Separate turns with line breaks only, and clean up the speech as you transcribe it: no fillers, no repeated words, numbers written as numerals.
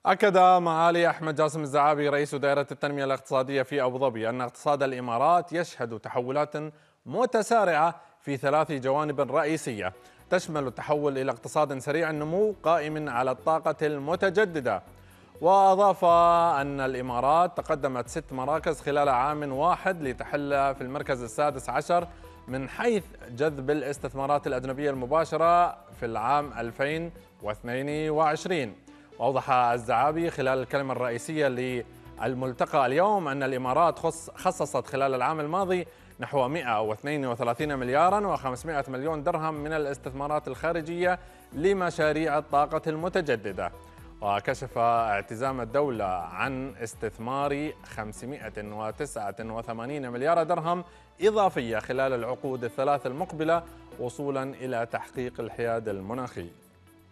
أكد معالي أحمد جاسم الزعابي رئيس دائرة التنمية الاقتصادية في أبو ظبي أن اقتصاد الإمارات يشهد تحولات متسارعة في 3 جوانب رئيسية تشمل التحول إلى اقتصاد سريع النمو قائم على الطاقة المتجددة. وأضاف أن الإمارات تقدمت 6 مراكز خلال عام واحد لتحل في المركز السادس عشر من حيث جذب الاستثمارات الأجنبية المباشرة في العام 2022. وأوضح الزعابي خلال الكلمة الرئيسية للملتقى اليوم أن الإمارات خصصت خلال العام الماضي نحو 132 مليارا و500 مليون درهم من الاستثمارات الخارجية لمشاريع الطاقة المتجددة. وكشف اعتزام الدولة عن استثمار 589 مليار درهم إضافية خلال العقود الثلاث المقبلة وصولا إلى تحقيق الحياد المناخي.